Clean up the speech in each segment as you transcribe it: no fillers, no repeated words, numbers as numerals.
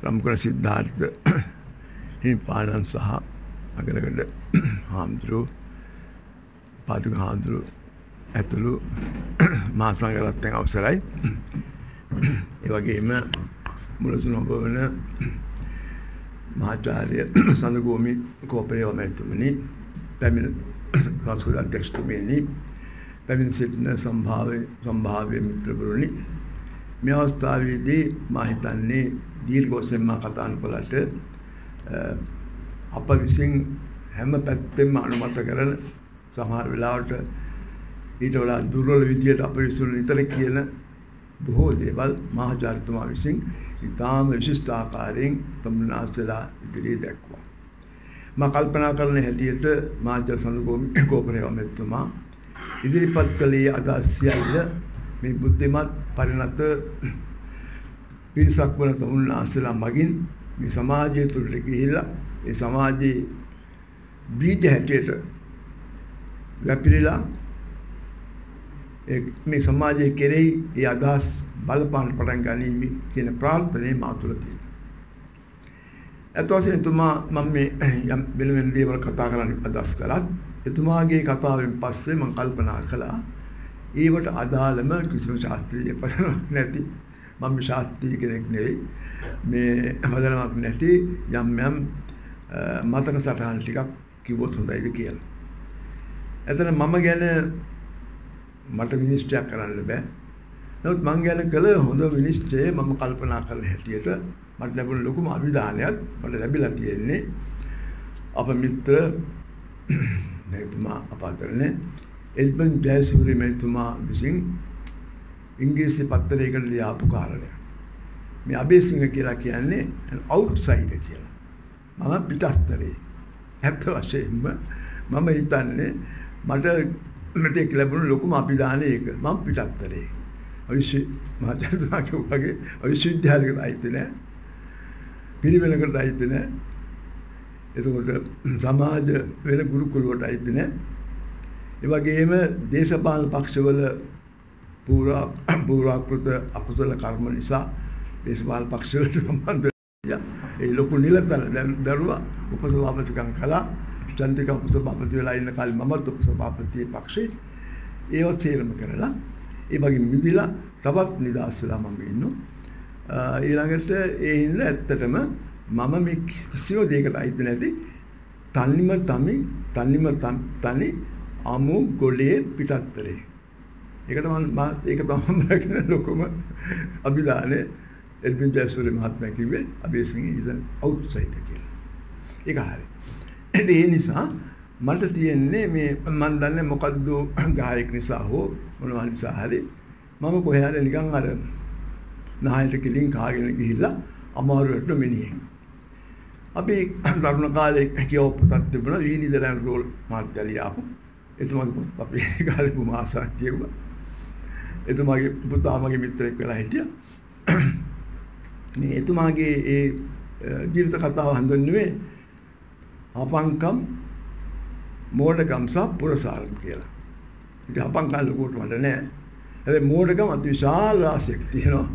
රම්ගුණ සිද්ධාර්ථ හිමිපාණන් සහ අගරගඩ හාමුදුරුවෝ පාදුක හාමුදුරුවෝ ඇතුළු මහා සංඝරත්නයේ අවසරයි. ඒ වගේම මුලසුන ඔබවන මහාචාර්ය සඳගෝමි කෝපරේව මැතිතුමනි, පැමිණ සංස්කෘත අධ්‍යක්ෂතුමියනි, පැමිණ සිටින සම්භාව්‍ය මිත්‍රවරුනි, මේ අවස්ථාවේදී මා හිතන්නේ දීර්ඝවශයෙන්ම කතා නොකළට අප විසින් හැම පැත්තෙම අනුමත කරන සමහර වෙලාවට ඊට වඩා දුර්වල විදියට අප විසින් නිතර කියන බොහෝ දේවල් මහාචාර්යතුමා විසින් ඉතාම විශිෂ්ට ආකාරයෙන් තමුන්නාසලා ඉදිරියේ දැක්වුවා. මා කල්පනා කරන හැටියට මහාචාර්ය සඳගෝමි කෝපරේව මැතිතුමා ඉදිරිපත් කළේ අදහස් සියල්ල මේ බුද්ධිමත් පරිණත පිරිසක් වන තමුන්නාසලා මගින් මේ සමාජය තුළට ගිහිල්ලා ඒ සමාජයේ බීජ හැටියට වැපිරිලා මේ සමාජයේ කෙරෙහි ඒ අදහස් බලපාන පටන් ගැනීම කියන ප්‍රාර්ථනාව මා තුළ තියෙනවා. ඒත් වශයෙන් එතුමා මම මේ යම් වෙන දේවල් කතා කරන්න අදහස් කළත් එතුමාගේ කතාවෙන් පස්සේ මම කල්පනා කළා ඒවට අදාළම කිසිම ශාස්ත්‍රීය පදනමක් නැති, මම ශාස්ත්‍රීය කෙනෙක් නෙවෙයි, මේ පදනමක් නැති යම් මතක සටහන් ටිකක් කිව්වොත් හොඳයිද කියලා. එතන මම ගැන මට විනිශ්චයක් කරන්න බෑ. නමුත් මං ගැන කළ හොඳ විනිශ්චය මම කල්පනා කරන හැටියට මට ලැබුණ ලොකුම අභිදානයක් මට ලැබිලා තියෙන්නේ අප මිත්‍ර මෙතුමා අපාතරනේ එල්බන් ජයසූරිය මෙතුමා විසින් ඉංග්‍රීසි පත්තරයකට ලියාපු කාරණය. මේ අබේසිංහ කියලා කියන්නේ අවුට්සයිඩර් කියලා. මම පිටස්තරේ. ඇත්ත වශයෙන්ම මම හිතන්නේ මට මෙතෙක් ලැබුණු ලොකුම අභිදානය ඒක. මම පිටස්තරේ. මහාචාර්යතුමා වගේ විශ්වවිද්‍යාලයකට අයිති නැහැ. පිරිවෙනකට අයිති නැහැ. එතකොට සමාජ වෙන ගුරුකුල වලට අයිති නැහැ. ඒ වගේම දේශපාලන පක්ෂවල පූර්වාකෘත අකුසල කර්ම නිසා දේශපාලන පක්ෂවලට සම්බන්ධ ඒ ලොකු නිලතල දරුවා උපසභාපතිකම් කළා. චන්ද්‍රික උපසභාපති වෙලා ඉන්න කාලේ මමත් උපසභාපති පක්ෂේ ඒවත් තීරණ කරලා ඒ වගේ මිදිලා තවත් නිදාස් වෙලා මම ඉන්නවා. ඊළඟට ඒ හින්දා ඇත්තටම මම මේ කිසිම දෙයකට අයිති නැති තනි අමු ගොඩේ පිටත්තරේ. ඒකට මම ඒක තමයි දකින ලොකුම අභිදානේ එල්බින් ජයසූරිය මහත්මයා කිව්වේ අබේසිංහ is an outsider කියලා. ඒක හරියි. ඒ නිසා මට තියෙන්නේ මේ මම දන්නේ මොකද්ද ගායක නිසා හෝ මොනවා නිසා හරි මම කොහේ හරි නිකන් අර නායකට කිලින් කාගෙන ගිහිල්ලා අමාරුවට මිනිහෙක්. අපි තරුණ කාලේ කියව පුතක් තිබුණා වීනිදලන් රෝල් මාත්‍යලිය ආපු. එතුමාගේ පුත් අපි කාලේ පුමාසා කියුවා. එතුමාගේ පුතා මගේ මිත්‍රෙක් වෙලා හිටියා. මේ එතුමාගේ ඒ ජීවිත කතාව හඳුන්වන්නේ අපංකම් මෝඩකම් සහ පුරසාරම් කියලා. ඉතින් අපංකම් ලොකුට මට නෑ. හැබැයි මෝඩකම් අතිවිශාල රාශියක් තියෙනවා.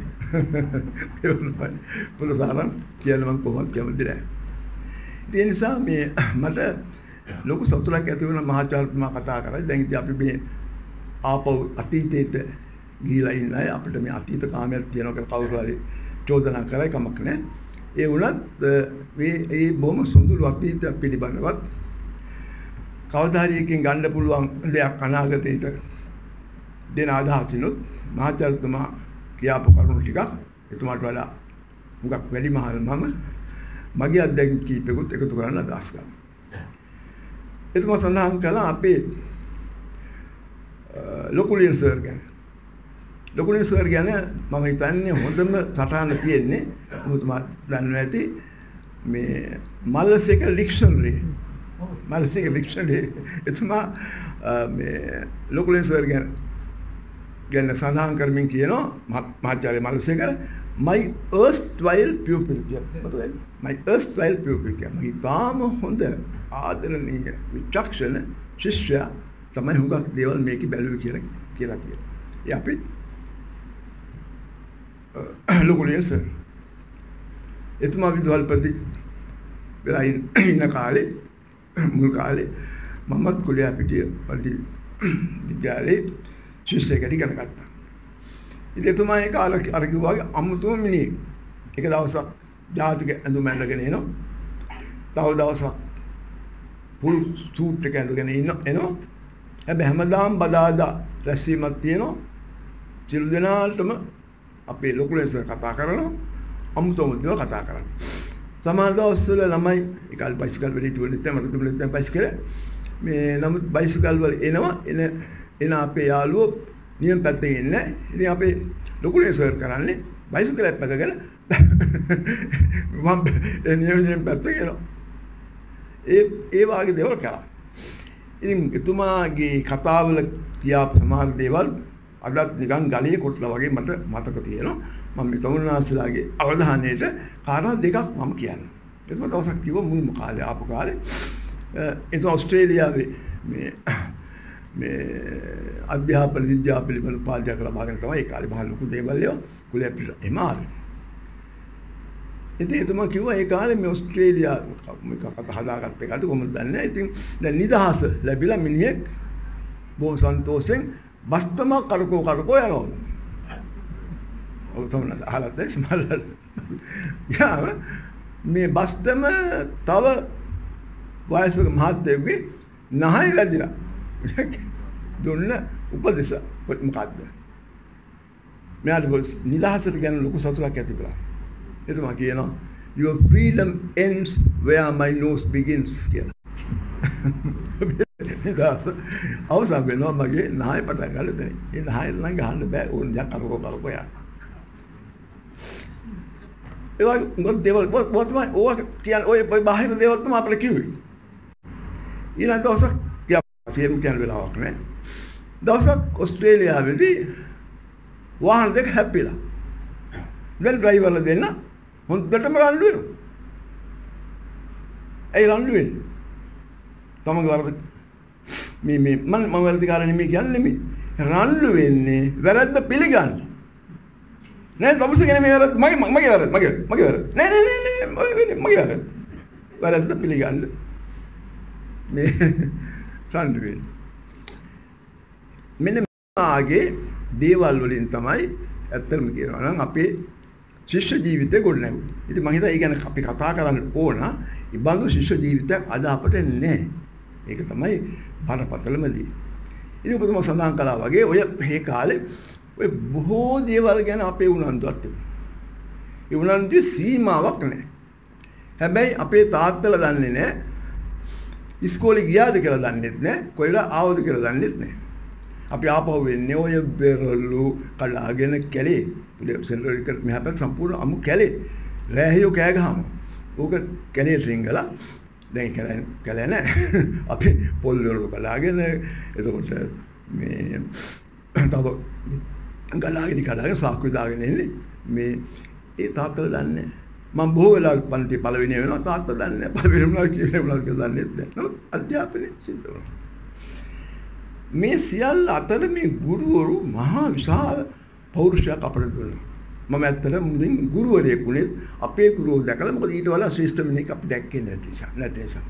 පුරසාරම් කියන මම කොහොමද කැමති නෑ. ඒ නිසා මේ මට ලොකු සතුටක් ඇති වුණා මහාචාර්යතුමා කතා කරා. දැන් ඉතින් අපි මේ ආපහු අතීතයට ගිහිලා ඉන්න අය අපිට මේ අතීත කාමයක් තියෙනවා කියලා කවුරු හරි චෝදනා කරයි කමක් නෑ. ඒ වුණත් මේ බොහොම සුන්දර අතීතයක් පිළිබඳවත් කවදා හරි එකකින් ගන්න පුළුවන් දෙයක් අනාගතයට දෙන අදහසිනුත් මහාචාර්යතුමා කියාපු කරුණු ටිකක් එතුමාට වඩා මුගක් වැඩි මහල් මම මගේ අත්දැකීම් කීපෙකුත් එකතු කරන්න අදහස් කරනවා. එතුමා සඳහන් කළා අපේ ලොකුලියන් සර් ගැන. ලොකුලියන් සර් ගැන මම හිතන්නේ හොඳම සටහන තියෙන්නේ ඔබතුමා දන්නවා ඇති මේ මල්ලසේකර ඩික්ෂනරි. මල්ලසේකර ඩික්ෂනරි එතුමා මේ ලොකුලියන් සර් ගැන සඳහන් කරමින් කියනවා මහාචාර්ය මල්ලසේකර my erstwhile pupil කියලා. my erstwhile pupil කියන්නේ මගේ තාම හොඳ ආදරණීය විචක්ෂණ ශිෂ්‍යයා තමයි හුඟක් දේවල් මේකේ බැලුවේ කියලා තියෙනවා. ඒ අපි ලොකුලියන් සර් එතුමා විදුහල්පති වෙලා ඉන්න කාලේ මුල් කාලේ මමත් කුලියාපිටිය පොඩි විද්‍යාලේ ශිෂ්‍යයෙක් ඉගෙන ගත්තා. ඉතින් එතුමා ඒක අර කිව්වා වගේ අමුතුම මිනිහෙක්. එක දවසක් ජාතික ඇඳුම ඇඳගෙන එනවා. තව දවසක් පුල් සූට් එක ඇඳගෙන එනවා. හැබැයි හැමදාම බදාදා රැස්වීමක් තියෙනවා. සියලු දෙනාටම අපේ ලොකු ලෙස කතා කරනවා. අමුතුම දේවල් කතා කරනවා. සමහර දවස්වල ළමයි ඒකල් බයිසිකල් වල ඉතුරුනෙත් නැහැ මට තිබුණෙත් නැහැ බයිසිකල්. මේ නමුත් බයිසිකල් වල එනවා එන අපේ යාළුවෝ නියම පැත්තේ ඉන්නේ. ඉතින් අපේ ලොකු ලෙසර් කරන්නේ බයිසිකලයක් පැදගෙන මම නියම පැත්තේ යනවා. ඒ වාගේ දේවල් කරා. ඉතින් එතුමාගේ කතාවල කියාපු සමහර දේවල් අදත් නිකන් ගලේ කොටලා වගේ මට මතක තියෙනවා. මම මේ තමුන්නාස්ලාගේ අවධානයට කාරණා දෙකක් මම කියන්නම්. එතුමා දවසක් කිව්වා මුල්ම කාලේ ආපු කාලේ එතුමා ඕස්ට්‍රේලියාවේ මේ අධ්‍යාපන විද්‍යාව පිළිබඳ උපාධියක් ලබාගෙන තමයි ඒ කාලේ මහ ලොකු දේවල් ඒවා කුලේ පිට එමාරි. ඉතින් එතුමා කිව්වා ඒ කාලේ මේ ඕස්ට්‍රේලියාව මේක හදාගත්ත එකද කොහොමද දන්නේ නැහැ. ඉතින් දැන් නිදහස ලැබිලා මිනිහෙක් බොහොම සන්තෝෂෙන් බස්තම කරකෝ යනවා. ඔව් තමයි අහලා දැස් මල්ලට. යා මේ බස්තම තව වයසක මහත්තයෙකුගේ නහය වැදිලා. දුන්න උපදේශ මොකද්ද? මෙයාට නිදහසට ගැන ලොකු සතුටක් ඇති වෙලා. එතුමා කියනවා your freedom ends where my nose begins කියලා. නිදහස අවසන් වෙනවා මගේ නහය පටන් ගන්න තැන. ඒ නහය ළඟ ගහන්න බෑ ඕන දෙයක් කරකෝ යන්න. ඒ වගේ දේවල් තමයි ඕවා කියන්නේ ඔය බාහිර දේවල් තමයි අපිට කිව්වේ. ඊළඟ දවසක් සියම් කියන වෙලාවක් නෑ. දවසක් ඕස්ට්‍රේලියාවේදී වාහන දෙක හැප්පිලා. දැන් ඩ්‍රයිවර්ලා දෙන්න හොඳටම රණ්ඩු වෙනවා. ඒ රණ්ඩු වෙන්නේ. තමගේ වරද මේ මම වැරදිකාර නෙමෙයි කියන්නේ නෙමෙයි. රණ්ඩු වෙන්නේ වැරද්ද පිළිගන්න. නෑ බබුස කියන්නේ මේ වැරද්ද මගේ වැරද්ද මගේ වැරද්ද. නෑ මගේ වැරද්ද. වැරද්ද පිළිගන්න. මේ රණ්ඩු වෙන්නේ. මෙන්න මාගේ දේවල් වලින් තමයි ඇත්තටම කියනවා නම් අපේ ශිෂ්‍ය ජීවිතේ ගොඩ නැගුණේ. ඉතින් මම හිතා ඒ ගැන අපි කතා කරන්න ඕන. ඉබඳු ශිෂ්‍ය ජීවිතයක් අද අපිට නැහැ. ඒක තමයි බරපතලම දේ. ඉතින් ඔබතුමා සඳහන් කළා වගේ ඔය මේ කාලේ ඔය බොහෝ දේවල් ගැන අපේ උනන්දුවක් තිබුණා. ඒ උනන්දුවේ සීමාවක් නැහැ. හැබැයි අපේ තාත්තලා දන්නේ නැහැ. ඉස්කෝලේ ගියාද කියලා දන්නෙත් නැහැ. කොහෙලා ආවද කියලා දන්නෙත් නැහැ. අපි ආපහු වෙන්නේ ඔය බෙරළු කඩාගෙන කැලේ. සෙන්ටරල් එක මෙහා පැත්ත සම්පූර්ණ අමු කැලේ. රෑහියෝ කෑ ගහම. ඕක කැලේ රිංගලා දැන් කැලේ නැහැ. අපි පොල් වල කඩාගෙන එතකොට මේ තව කඩාගෙන සාක්කු දාගෙන ඉන්නේ. මේ ඒ තාත්තලා දන්නේ නැහැ. මම බොහෝ වෙලාවට පන්ති පළවෙනි වෙනවා තාත්තා දන්නේ නැහැ. පළවෙනි වුණා කියලා දන්නේ නැහැ. නමුත් අධ්‍යාපනයේ සිද්ධ වෙනවා. මේ සියල්ල අතර මේ ගුරුවරු මහා විශාල පෞරුෂයක් අපට දුන්නා. මම ඇත්තටම මුලින් ගුරුවරයෙක් වුණේ අපේ ගුරුවරු දැකලා මොකද ඊට වඩා ශ්‍රේෂ්ඨ මිනිහෙක් අපි දැක්කේ නැති නිසා.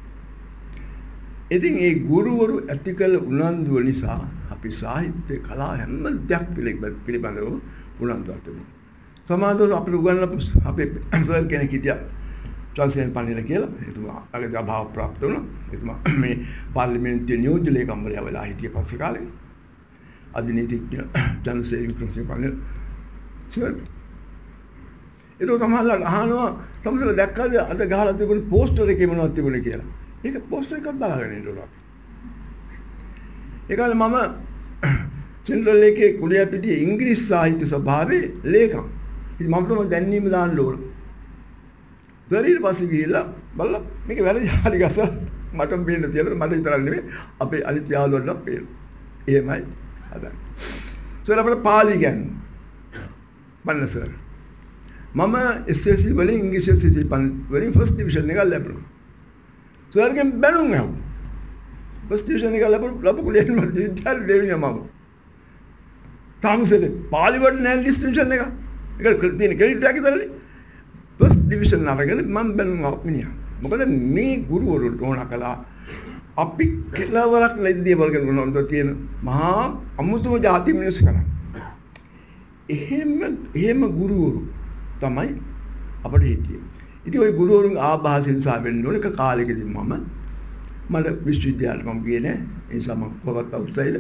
ඉතින් ඒ ගුරුවරු ඇති කළ උනන්දුව නිසා අපි සාහිත්‍ය කලාව හැම දෙයක් පිළිබඳව උනන්දුවක් තිබුණා. සමාජය අපිට උගන්වපු අපේ සර් කෙනෙක් හිටියා චාල්සන් පන්නිල කියලා. එතුමා අගද අභාව ප්‍රාප්ත වුණා. එතුමා මේ පාර්ලිමේන්තුවේ නියෝජ්‍ය ලේකම්වරයා වෙලා හිටිය පස්සේ කාලේ අධිනීතිඥ ජනසේවක වික්‍රමසිංහ පන්නිල සර්. ඒක තමයි අහනවා සමහරවල් දැක්කද අද ගහලා තිබුණ පෝස්ටර් එකේ මොනවද තිබුණේ කියලා. ඒක පෝස්ටර් එකක් බලාගෙන ඉන්නවා. ඒකල මම සෙන්ට්‍රල් එකේ කුලියාපිටියේ ඉංග්‍රීසි සාහිත්‍ය සභාවේ ලේකම්. ඉතින් මම තමයි දැන්වීම දාන්න ඕන. ඊට පස්සේ ගිහිල්ලා බලලා මේක වැරදි හරි ගසලා මට බේන්න තියලා මට විතරක් නෙමෙයි අපේ අනිත් යාළුවන්ටත් පේනවා. එහෙමයි හදන්නේ. සර් අපිට පාලි කියන්නේ බන්න සර්. මම SSC වලින් ඉංග්‍රීසි SSC වලින් ෆස්ට් ඩිවිෂන් එක ලැබුණා. සර්ගෙන් බැනුම් ආවා. ෆස්ට් ඩිවිෂන් එක ලැබු කුලියන් මැද විද්‍යාලේ දෙවියන් මම. තාමසෙද පාලි වල නෑ ඩිස්ටින්ෂන් එක. ඒක තියෙන ක්‍රෙඩිට් එකක් විතරනේ. ෆස්ට් ඩිවිෂන් අරගෙන මම බැලුවා මිනිහා. මොකද මේ ගුරුවරුන්ට ඕන කළා අපි කෙලවරක් නැති දේවල් කරනවා තියෙන මහා අමුතුම જાති මිනිස්සු කරන්නේ. එහෙම ගුරුවරු තමයි අපිට හිටියේ. ඉතින් ওই ගුරුවරුන් ආభాස නිසා වෙන්න ඕන එක කාලෙකදී මට විශ්වවිද්‍යාලෙට මම ගියේ නෑ. ඒ නිසා මම කොහොමවත් අවුස්සයිද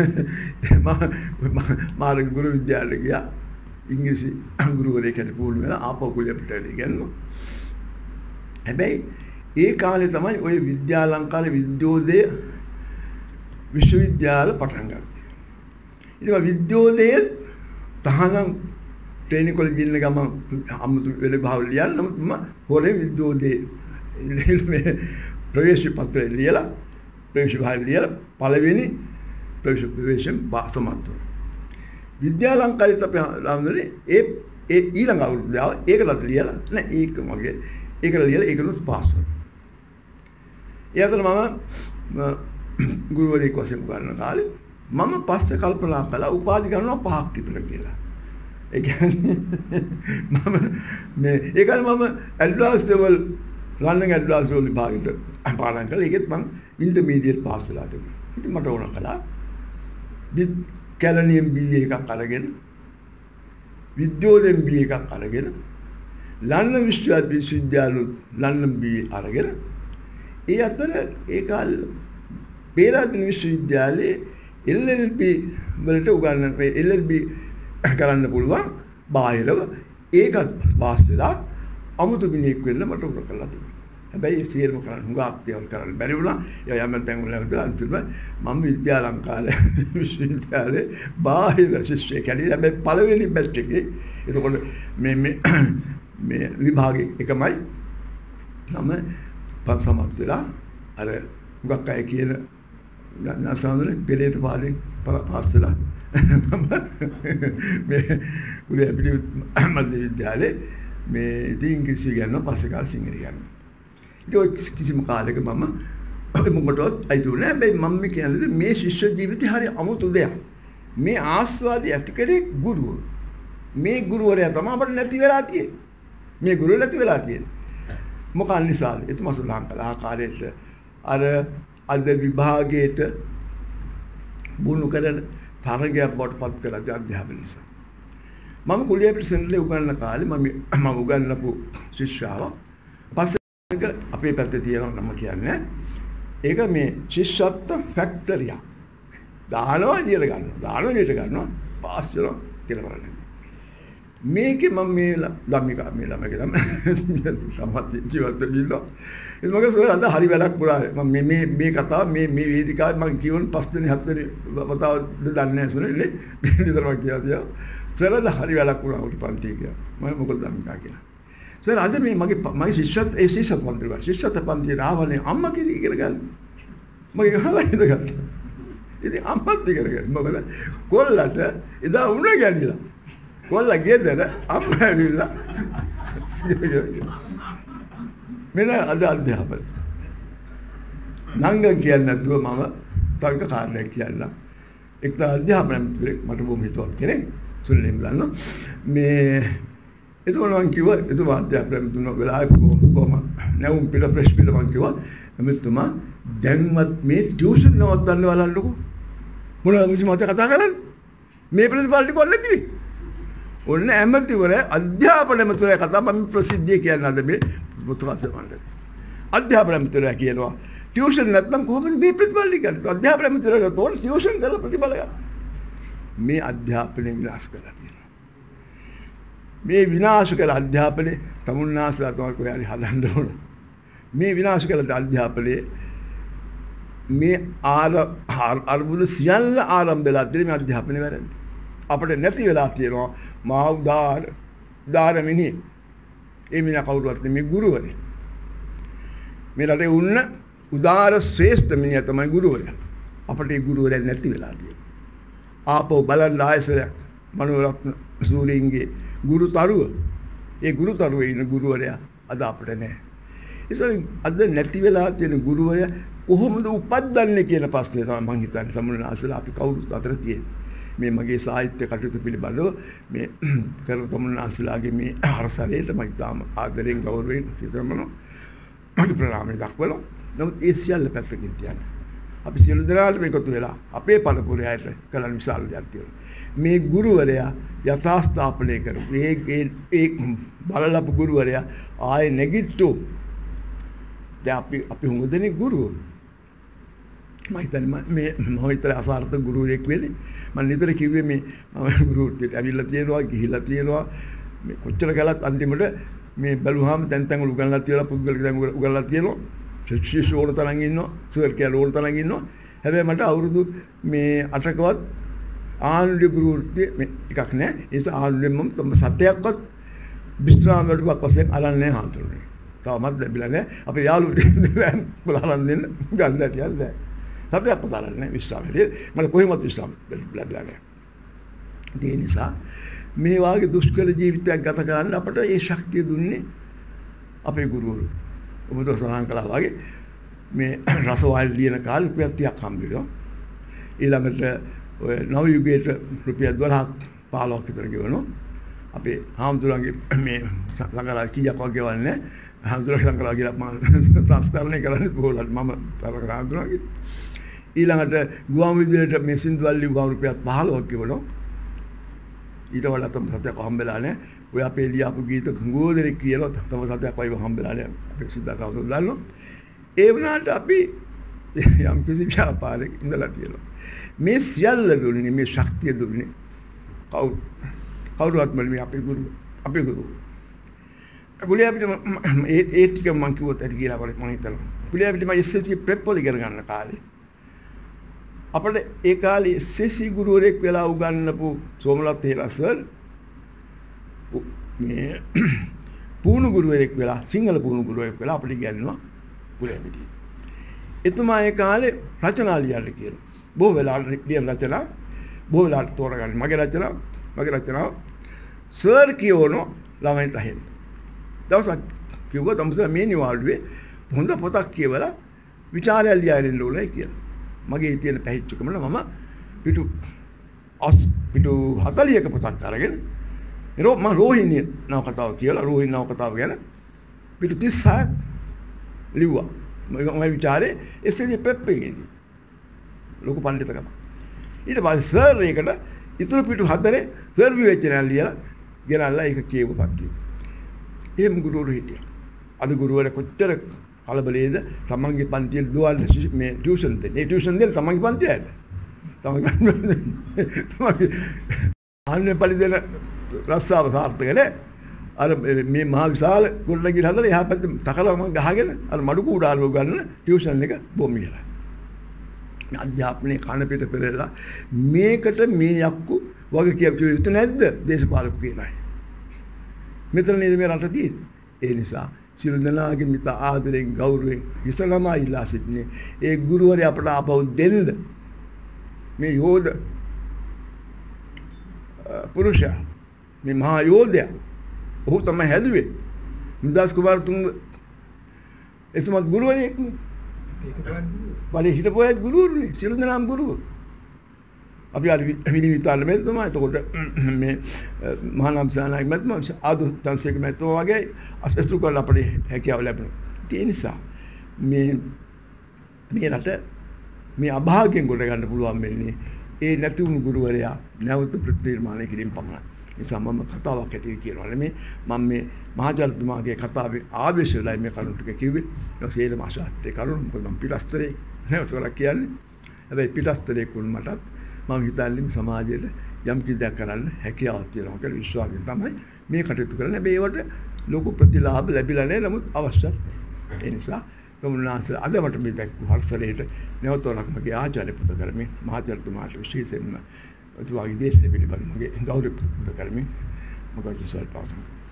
මම ගුරු විද්‍යාලෙට ගියා. ඉංග්‍රීසි ගුරුවරයෙක්ට පුහුණු වෙලා ආපහු කුලියට ගියනවා. හැබැයි ඒ කාලේ තමයි ওই විද්‍යාලංකාර විද්‍යෝදය විශ්වවිද්‍යාල පටන් ගත්තේ. ඉතින් විද්‍යෝදය තහනම් ට්‍රේනින් කොලෙජ් ඉන්න ගමන් අමුතු වෙලේ භාව ලියන්න නමුත් මම හොරේ විද්‍යෝදය මේ ප්‍රවේශ පත්‍රය ලියලා ප්‍රවේශ භාව ලියලා පළවෙනි ප්‍රවේශයෙන් පාස් වුණා. විද්‍යාලංකාරිත අපි ලාම්දනේ ඒ ඊළඟ අවුරුද්ද ඒකලත් ලියලා නෑ ඒක මගේ ඒකල ලියලා ඒකලත් පාස් වුණා. ඒ අතර මම ගුරුවරයෙක් වශයෙන් ගන්න කාලේ මම පස්සේ කල්පනා කළා උපාධි ගන්නවා 5ක් විතර කියලා. ඒ කියන්නේ මම advanced level London advanced level විභාගෙට පාඩම් කළා. ඒකෙත් මම ඉන්ටර්මීඩියට් පාස් වෙලා තිබුණා. ඉතින් මට ඕන කළා කැලණියෙන් BA එකක් අරගෙන විද්‍යෝදයෙන් BA එකක් අරගෙන ලන්ඩන් විශ්වවිද්‍යාලවල ලන්ඩන් BA අරගෙන ඒ අතර ඒ කාලේ පේරාදෙණි විශ්වවිද්‍යාලයේ LLB වලට උගන්වන LLB කරන්න පුළුවන් බාහිරව ඒකත් පාස් වෙලා අමුතු මිනිහෙක් වෙන්න මට උදව් කළා තිබුණා. හැබැයි ඒ සියල්ලම කරන්න හුඟක් දේවල් කරන්න බැරි වුණා. ඒ යම් තැන් වල අන්තිමට මම විද්‍යාලංකාර විශ්වවිද්‍යාලයේ බාහිර ශිෂ්‍යයෙක් හැටියට හැබැයි පළවෙනි බැච් එකේ එතකොට මේ විභාගේ එකමයි මම සමත් වෙලා අර හුඟක් අය කියන නාසාවනේ පෙරේත පාදෙන් පාස් වෙලා මේ උදේ අපිට මධ්‍ය විද්‍යාලයේ මේ ඉතින් ඉංග්‍රීසි ගන්නවා පස්සේ කාලේ සිංහල ගන්නවා. ඉතින් ඔය කිසිම කාලයක මම මොකටවත් අයිතුනේ නැහැ. මම කියන්නේ මේ ශිෂ්‍ය ජීවිතය හරි අමුතු දෙයක්. මේ ආස්වාදය ඇති කරේ ගුරුවරු. මේ ගුරුවරයා තමයි අපිට නැති වෙලා තියෙන්නේ. මේ ගුරුවරු නැති වෙලා තියෙන්නේ. මොකක් නිසාද? එතුමා සඳහන් කළ ආකාරයට අර අද විභාගයට බුණු කරන තරගයක් බවට පත් කළ අධ්‍යාපන නිසා. මම කුලිය පිටසෙන්ලේ උගන්වන කාලේ මම උගන්වපු ශිෂ්‍යාව පස්සේ අපේ පැත්තේ තියෙනවා නම කියන්නේ. ඒක මේ ශිෂ්‍යත්ව ෆැක්ටරිය. දානවා එළියට ගන්නවා. දානවා එළියට ගන්නවා. පාස් වෙනවා කියලා කරන්නේ. මේකේ මම මේ ළමයි සමත් ජීවත් වෙන්න. ඒක මගේ සෝර අද හරි වැඩක් පුරා. මම මේ කතාව මේ වේදිකාවේ මම කියවන 5 වෙනි 7 වෙනි වතාව දන්නේ නැහැ සුනිල්නේ. මේ විතරක් කියලා තියා. සරද හරි වැඩක් පුරා උට පන්ති කියලා. මම මොකද දන්නේ කියලා. සර් අද මේ මගේ ශිෂ්‍යත් පන්තිවල ශිෂ්‍යත් පන්තියේ ආවනේ අම්මා කිරි ඉගෙන ගන්න. මගේ ගහලා ඉඳගත්තා. ඉතින් අම්මත් ඉගෙන ගන්න. මොකද කොල්ලට එදා උණ ගැනිලා. කොල්ලා ගෙදර අම්මා ඇවිල්ලා මෙන්න අද අධ්‍යාපනය. නංග කියන්නේ නැතුව මම තව එක කාරණයක් කියන්න. එක්තරා අධ්‍යාපනඥයෙක් මට බොහොම හිතවත් කෙනෙක් සුනිලින් දන්නවා. මේ එතකොට මම කිව්වා එතුමා අධ්‍යාපනඥ වෙලාවේ කොහොම නැවුම් පිට ෆ්‍රෙෂ් පිට මම කිව්වා එතුමා දැන්වත් මේ ටියුෂන් නවත්තන්න බලන්නකෝ. මොනවද කිසි මත කතා කරන්නේ? මේ ප්‍රතිඵල ටික ඔන්න නැතිවි. ඔන්න ඇමතිවරයා අධ්‍යාපන ඇමතිවරයා කතා මම ප්‍රසිද්ධිය කියන්නේ අද මේ පුතවාසය මණ්ඩලය. අධ්‍යාපන ඇමතිවරයා කියනවා ටියුෂන් නැත්නම් කොහොමද මේ ප්‍රතිඵල ටික ගන්න? අධ්‍යාපන ඇමතිවරයා තෝර ටියුෂන් කරලා ප්‍රතිඵල ගන්න. මේ අධ්‍යාපනය විනාශ කරලා තියෙනවා. මේ විනාශ කළ අධ්‍යාපනයේ තමුන්නාසලා තමයි කොහේ හරි හදන්න ඕන. මේ විනාශ කළ අධ්‍යාපනයේ මේ අර්බුද සියල්ල ආරම්භ වෙලා තියෙන මේ අධ්‍යාපනය වැරදි. අපිට නැති වෙලා තියෙනවා මා උදාර මිනිහ. ඒ මිනිහ කවුරුවත් නෙමෙයි ගුරුවරයා. මේ රටේ උන්න උදාර ශ්‍රේෂ්ඨ මිනිහ තමයි ගුරුවරයා. අපිට ඒ ගුරුවරයා නැති වෙලා තියෙනවා. ආපහු බලන්න ආයසරයක් මනෝරත්න සූරීන්ගේ ගුරුතරුව. ඒ ගුරුතරුවේ ඉන්න ගුරුවරයා අද අපිට නැහැ. ඒසෙන් අද නැති වෙලා තියෙන ගුරුවරයා කොහොමද උපද්දන්නේ කියන ප්‍රශ්නේ තමයි මම හිතන්නේ සම්මුණ ආසල අපි කවුරුත් අතර තියෙන්නේ. මේ මගේ සාහිත්‍ය කටයුතු පිළිබඳව මේ කරු තමුන්නාන්සලාගේ මේ අරසලයට මම ඉතාම ආදරෙන් ගෞරවයෙන් හිතනවා මගේ ප්‍රණාමය දක්වනවා. නමුත් ඒ සියල්ල පැත්තකින් තියන්න. අපි සියලු දෙනාට මේකතු වෙලා අපේ පළපුරයට කරන විශාල දෙයක් තියෙනවා. මේ ගුරුවරයා යථාස්ථාපනය කරපු ඒ බලලපු ගුරුවරයා ආයේ නැගිට්ටු. දැන් අපි හුඟ දෙනෙක් ගුරුවරු. මම හිතන්නේ මේ මම හිතලා අසාර්ථක ගුරුවරයෙක් වෙන්නේ. මම නිතර කිව්වේ මේ මම ගුරුවරුන්ට ඇවිල්ලා තියෙනවා ගිහිල්ලා තියෙනවා මේ කොච්චර කළත් අන්තිමට මේ බැලුවාම තැන් තැන් උගන්ලා තියලා පුද්ගලික තැන් උගන්ලා තියෙනවා. ශිෂ්‍ය ඕන තරම් ඉන්නවා සර් කියලා ඕන තරම් ඉන්නවා. හැබැයි මට අවුරුදු මේ 8කවත් ආණ්ඩුවේ ගුරුවෘත්තිය මේ එකක් නෑ. ඒ නිසා ආණ්ඩුවෙන් මම තම සත්‍යයක්වත් විශ්‍රාම වලට වශයෙන් අරන් නෑ හාමුදුරනේ. තාමත් ලැබිලා නෑ. අපේ යාළුවෝ බලන්න දෙන්න ගන්න තියන්නේ නෑ. සත්‍යයක් පතරන්නේ නෑ විශ්‍රාමයේ. මට කොහෙවත් විශ්‍රාම ලැබිලා නෑ. ඒ නිසා මේ වාගේ දුෂ්කර ජීවිතයක් ගත කරන්න අපට ඒ ශක්තිය දුන්නේ අපේ ගුරුවරු. ඔබට සඳහන් කළා වගේ මේ රසවල් ලියන කාලේ රුපියල් 30ක් හම්බ වෙනවා. ඊළඟට ඔය නව යුගයේ රුපියල් 12ක් 15ක් විතර ගෙවනවා. අපේ හාමුදුරන්ගේ මේ සංගරා කීයක් වගේ වන්නේ හාමුදුරන්ගේ සංගරා කියලා මම සංස්කරණය කරන්නේ බොහොලට මම තරක හාමුදුරන්ගේ. ඊළඟට ගුවන් විදුලියට මේ සින්දුවල් ලිව්වම රුපියල් 15ක් ගෙවනවා. ඊට වඩා තම සත්‍යයක් හම්බෙලා නැහැ. ඔය අපේ ලියාපු ගීත ගෝදෙනෙක් කියනවා තම සත්‍යයක් වයිව හම්බෙලා නැහැ. අපේ සිද්ධාර්ථ හාමුදුරුවෝ දන්නවා. ඒ වුණාට අපි යම් කිසි ව්‍යාපාරයක ඉඳලා තියෙනවා. මේ සියල්ල දුන්නේ මේ ශක්තිය දුන්නේ කවුරුවත් මේ අපේ ගුරු. ගුලිය අපිට ඒ ටික මම කිව්වොත් ඇති කියලා මම හිතනවා. ගුලිය අපිට මම SSC ප්‍රෙප් වල ඉගෙන ගන්න කාලේ අපිට ඒ කාලේ SSC ගුරුවරයෙක් වෙලා උගන්වපු සෝමලත් හේලා සර් මේ පුහුණු ගුරුවරයෙක් වෙලා සිංහල පුහුණු ගුරුවරයෙක් වෙලා අපිට ඉගෙනනවා ගුලිය අපිට. එතුමා ඒ කාලේ රචනා ලියන්න කියලා. බොහෝ වෙලාවට ලියන රචනා බොහෝ වෙලාවට තෝරගන්න. මගේ රචනාව සර් කියවන ළමයින්ට අහෙන්න. දවසක් කිව්වා තමසලා මේ නිවාඩුවේ හොඳ පොතක් කියවලා විචාරය ලියන්න ඕනේ කියලා. මගේ තියෙන පැහිච්චකම මම පිටු 40ක පොතක් අරගෙන මම රෝහිණී නව කතාව කියලා රෝහිණී නව කතාව ගැන පිටු 36ක් ලිව්වා. මම විචාරේ එස්සේ ප්‍රෙප් එකේදී ලොකු පඬිතුකම. ඊට පස්සේ සර් ඒකට ඉතුරු පිටු 4 සර් විවේචනය ලියලා ගෙනල්ලා ඒක කියවපත්. එහෙම ගුරුවරු හිටියා. අද ගුරුවර කොච්චර කලබලයේද තමන්ගේ පන්තියේ දුවන්න මේ ටියුෂන් දෙන්නේ. ඒ ටියුෂන් දෙන්න තමන්ගේ පන්තියට. තමන්ගේ ආන්නේ පරිදෙන රස්සාව සාර්ථක නෑ. අර මේ මහා විශාල ගොඩනැගිලි හදලා එහා පැත්තේ තකලම ගහගෙන අර මඩු කුඩාලුව ගන්න ටියුෂන් එක බොම්ම කියලා. අධ්‍යාපනයේ කන පිට පෙරලා මේකට මේ යක්කු වගේ කියපු යුතු නැද්ද දේශපාලක කියනයි. මෙතන නේද මේ රට තියෙන්නේ. ඒ නිසා සියලු දෙනාගේ මිත ආදරෙන් ගෞරවයෙන් ඉස්සලම ඉල්ලා සිටින්නේ ඒ ගුරුවරයා අපට ආපහු දෙන්න. මේ යෝධ පුරුෂයා මේ මහා යෝධයා ඔහු තමයි හැදුවේ. මුදාස් කුමාරතුංග එතුමත් ගුරුවරයෙක් නේ. වලේ හිටපු අය ගුරුවරුනේ. සියලු දෙනාම ගුරුවරු. අපි අර විනිවිතාල මෙතුමා එතකොට මේ මහානාම සානායක මෙතුමා ආදු තන්සේක මෙතුමා වගේ අසස්තු කරලා අපේ හැකියාව ලැබුණා. ඒ නිසා මේ රට මේ අභාගයෙන් ගොඩ ගන්න පුළුවන් වෙන්නේ ඒ නැති වුණු ගුරුවරයා නැවත ප්‍රතිනිර්මාණය කිරීම පමණයි. ඒ නිසා මම කතාවක් ඇටියෙ කියනවා නෙමෙයි මම මේ මහාචාර්යතුමාගේ කතාවේ ආවේශයලයි මේ කරුණු ටික කිව්වේ. ඒක සේල මාෂාත්‍රේ කරුණු මොකද මම පිටස්තරේ නැවතලා කියන්නේ. හැබැයි පිටස්තරේ කුල් මටත් මම හිතන්නේ සමාජයට යම් කිසි දෙයක් කරන්න හැකියාවක් තියෙනවා කියලා විශ්වාසයෙන් තමයි මේ කටයුතු කරන්නේ. හැබැයි ඒවට ලොකු ප්‍රතිලාභ ලැබිලා නැහැ. නමුත් අවශ්‍යත් නැහැ. ඒ නිසා තමුන්නාන්සලා අද මට මේ දැක්කු හර්සලේට නැවතවරක් මගේ ආචාර්ය පුත කරමින් මහාචාර්යතුමාට විශේෂයෙන්ම ඔතුමාගේ දේශය පිළිබඳව මගේ ගෞරව පුත කරමින් මොකද සුවල් පාසන්